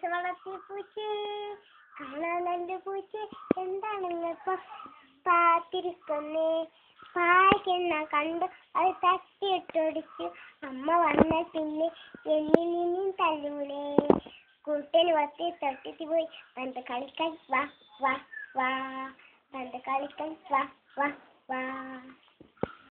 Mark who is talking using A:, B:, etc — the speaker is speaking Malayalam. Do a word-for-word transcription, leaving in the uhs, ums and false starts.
A: വളർത്തി പൂച്ചേ കാണാൻ നല്ല പൂച്ചേ എന്താണ് നിങ്ങളിപ്പം പാത്തിരിക്കുന്നേ പായ്ക്കെന്ന കണ്ട് അത് തട്ടിയിട്ടൊടിച്ചു അമ്മ വന്ന പിന്നെ എന്നിൽ നിന്നും തല്ലൂലേ കൂട്ടൽ വത്തി തട്ടിട്ട് പോയി പണ്ട് കളിക്കാൻ വാ വാ വാ പണ്ട് കളിക്കാൻ വാ വാ വാ